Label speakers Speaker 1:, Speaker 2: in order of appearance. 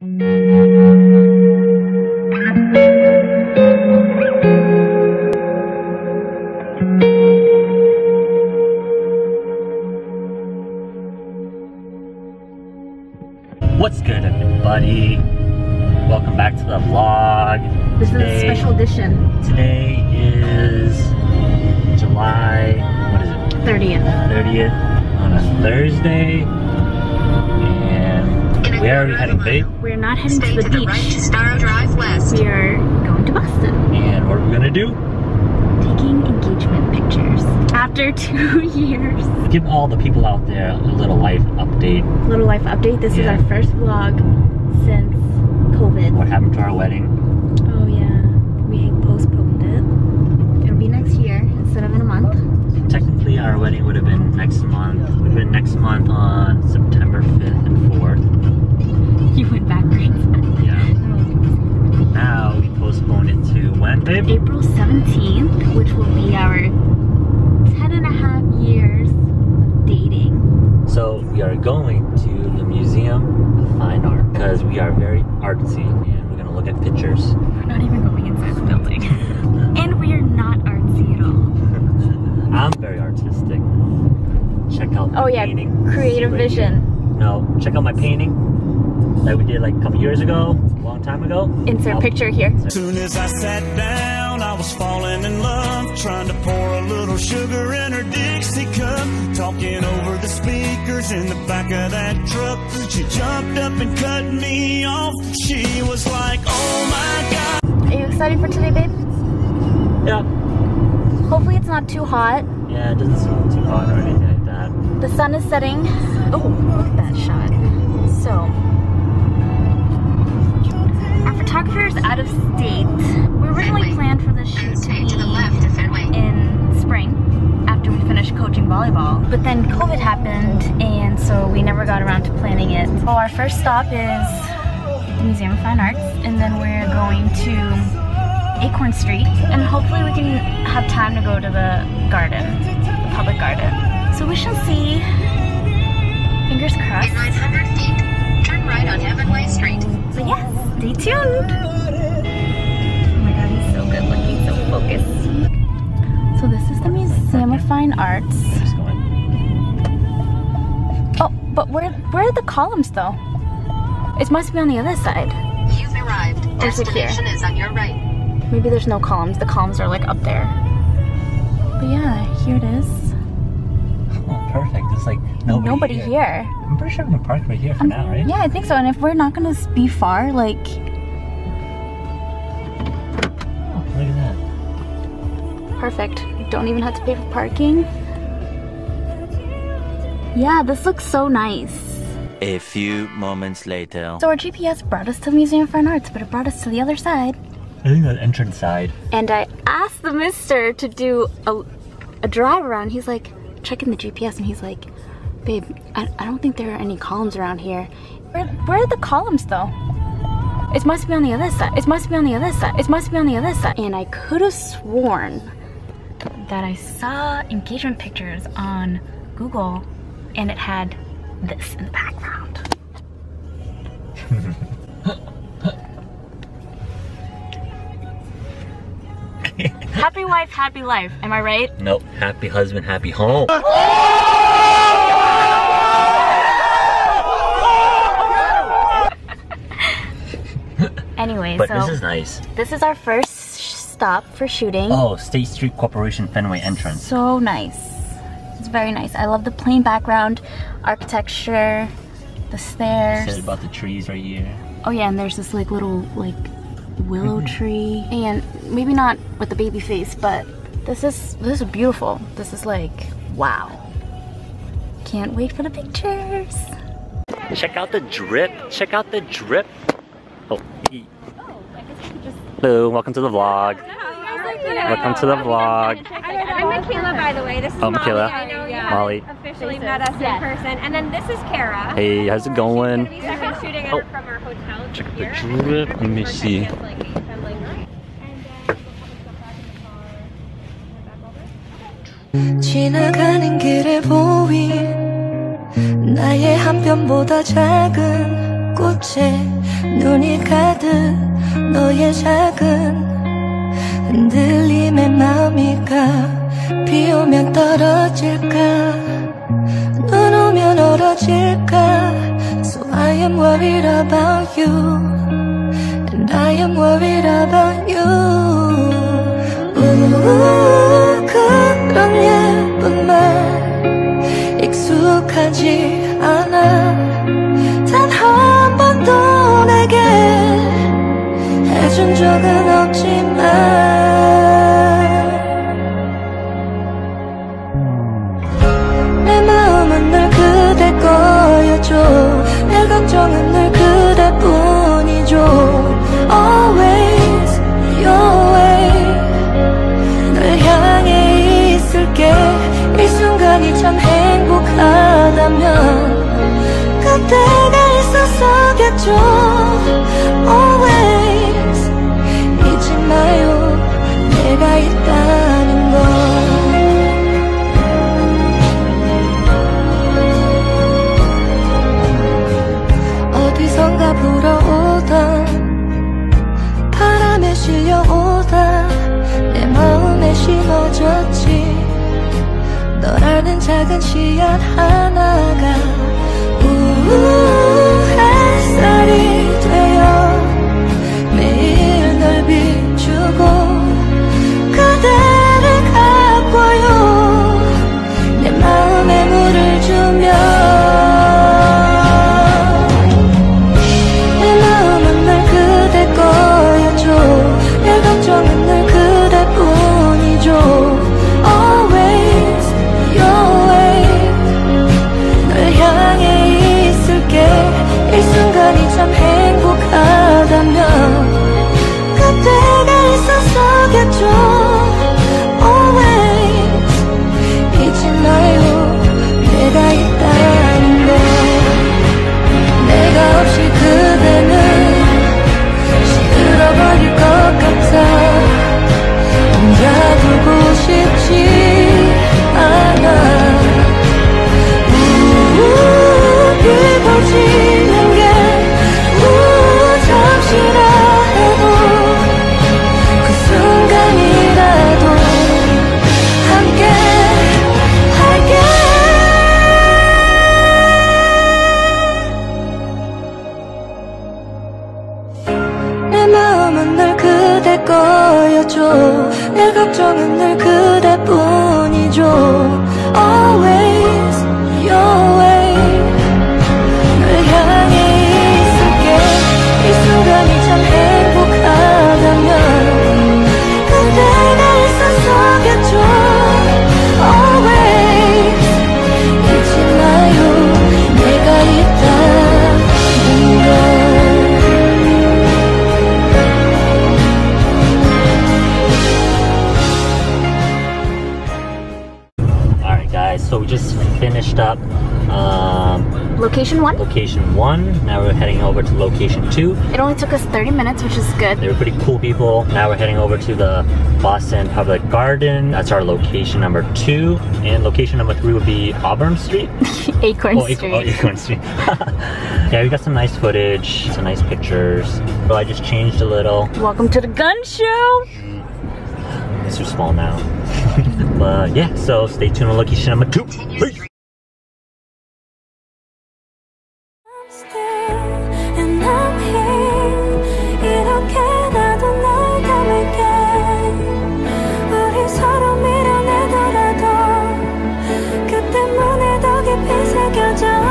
Speaker 1: What's good, everybody? Welcome back to the vlog.
Speaker 2: This is a special edition.
Speaker 1: Today is July, what is it?
Speaker 2: 30th.
Speaker 1: 30th on a Thursday. And where are we heading, babe?
Speaker 2: We're not heading to the beach.
Speaker 3: Right to Starrow Drive West.
Speaker 2: We are going to Boston.
Speaker 1: And what are we gonna do?
Speaker 2: Taking engagement pictures. After 2 years.
Speaker 1: Give all the people out there a little life update.
Speaker 2: Little life update. This is our first vlog since COVID.
Speaker 1: What happened to our wedding?
Speaker 2: Oh yeah, we postponed it. It'll be next year instead of in a month.
Speaker 1: Technically, our wedding would have been next month. It would have been next month on September 5th and 4th.
Speaker 2: You went backwards.
Speaker 1: Yeah. Now we postponed it to when, babe?
Speaker 2: April 17th, which will be our 10.5 years of dating.
Speaker 1: So we are going to the Museum of Fine Art because we are very artsy and we're gonna look at pictures.
Speaker 2: We're not even going inside the building. And we are not artsy at all.
Speaker 1: I'm very artistic. Check out my painting.
Speaker 2: Creative vision.
Speaker 1: No, check out my painting that we did like a couple years ago, a long time ago.
Speaker 2: Insert picture here.
Speaker 4: As soon as I sat down, I was falling in love, trying to pour a little sugar in her Dixie cup, talking over the speakers in the back of that truck. She jumped up and cut me off. She was like, oh my God.
Speaker 2: Are you excited for today, babe?
Speaker 1: Yeah.
Speaker 2: Hopefully it's not too hot.
Speaker 1: Yeah, it doesn't seem too hot or anything like that.
Speaker 2: The sun is setting. Oh, look at that shot. So, our photographer is out of state. We originally planned for this shoot to be in spring after we finished coaching volleyball. But then COVID happened and so we never got around to planning it. So our first stop is the Museum of Fine Arts and then we're going to Acorn Street and hopefully we can have time to go to the garden, the public garden. So we shall see. Fingers crossed.
Speaker 3: In 900 feet, turn right on Heavenway Street.
Speaker 2: But yes, stay tuned. Oh my God, he's so good looking, so focused. So this is the Museum of Fine Arts.
Speaker 1: Just going.
Speaker 2: Oh, but where are the columns though? It must be on the other side.
Speaker 3: You've arrived.
Speaker 2: Or is it here?
Speaker 3: Destination is on your right.
Speaker 2: Maybe there's no columns. The columns are like up there. But yeah, here it is.
Speaker 1: Oh, perfect. There's like nobody
Speaker 2: here.
Speaker 1: I'm pretty sure I'm gonna park right here for now, right?
Speaker 2: Yeah, I think so. And if we're not gonna be far, like...
Speaker 1: Oh, look at that.
Speaker 2: Perfect. You don't even have to pay for parking. Yeah, this looks so nice.
Speaker 5: A few moments later.
Speaker 2: So our GPS brought us to the Museum of Fine Arts, but it brought us to the other side.
Speaker 1: I think the entrance side.
Speaker 2: And I asked the mister to do a drive around. He's like, checking the GPS, and he's like, babe, I don't think there are any columns around here. Where are the columns though? It must be on the other side. It must be on the other side. It must be on the other side. And I could have sworn that I saw engagement pictures on Google and it had this in the background. Happy wife, happy life. Am I right?
Speaker 1: Nope. Happy husband, happy home.
Speaker 2: Anyway,
Speaker 1: but
Speaker 2: so
Speaker 1: this is nice.
Speaker 2: This is our first stop for shooting.
Speaker 1: Oh, State Street Corporation Fenway entrance.
Speaker 2: So nice. It's very nice. I love the plain background, architecture, the stairs.
Speaker 1: Said about the trees right here.
Speaker 2: Oh yeah, and there's this like little like willow tree. And maybe not with the baby face, but this is beautiful. This is like, wow. Can't wait for the pictures.
Speaker 1: Check out the drip. Check out the drip. Oh, hello, welcome to the vlog. Welcome to the vlog.
Speaker 6: I'm Michaela, by the way. This is Molly.
Speaker 1: Michaela.
Speaker 6: I know you
Speaker 1: Molly.
Speaker 6: officially met us in person. And then this is Kara.
Speaker 1: Hey, how's it going?
Speaker 6: She's going to be second shooting from our hotel.
Speaker 1: Check out the drip. Let me see.
Speaker 7: 지나가는 길에 보인 나의 한 뼘보다 작은 꽃에 눈이 가득 너의 작은 흔들림에 마음이 가. 비 오면 떨어질까 눈 오면 얼어질까. So I am worried about you and I am worried about you. 그런 예쁜 말 익숙하지 않아. 단 한 번도 내게 해준 적은 없지만 내 마음은 늘 그대 거여줘. 내 걱정은 늘 그대뿐이죠. Always your way 널 향해 있을게. 이 순간이 참 행복하다면 그때가 있었어겠죠. Always 잊지 마요 내가 있다는 걸. 어디선가 불어오던 바람에 실려오다 내 마음에 심어졌지. 널 아는 작은 씨앗 하나가 햇살이 되어 매일 널 비추고 그대를 가꿔요. 내 마음에 물을 주며 내 마음은 늘 그대 거여줘. 내 걱정은 늘 그대뿐이죠. Always your way 널 향해 있을게. 이 순간이 참 행복하다면 그때가 있었어겠죠. Always 잊지 마요 내가 있다는 걸. 내가 없이 그대는 시들어버릴 것 같아. 혼자 두고 싶지 않아. 비거지는 게 잠시라 해도 그 순간이라도 함께 할게. 내 마음은 늘 그대 거여줘. 내 걱정은 늘 그대뿐이죠. Always your way 널 향해 있을게. 이 순간이 참 행복하다면 그때가 있었어겠죠. Always 잊지 마요 내가 있다는 걸.
Speaker 1: So we just finished up
Speaker 2: Location 1?
Speaker 1: location 1. Now we're heading over to location 2.
Speaker 2: It only took us 30 minutes, which is good.
Speaker 1: They were pretty cool people. Now we're heading over to the Boston Public Garden. That's our location number 2. And location number 3 would be Auburn Street.
Speaker 2: Acorn Street.
Speaker 1: Acorn Street. Yeah, we got some nice footage, some nice pictures. So I just changed a little.
Speaker 2: Welcome to the gun show!
Speaker 1: It's too small now. But yeah, so stay tuned on location number 2. Peace.
Speaker 7: And I'm here 이렇게 나도 널 담을게. 우리 서로 밀어내더라도 그 때문에 더 깊이 새겨져.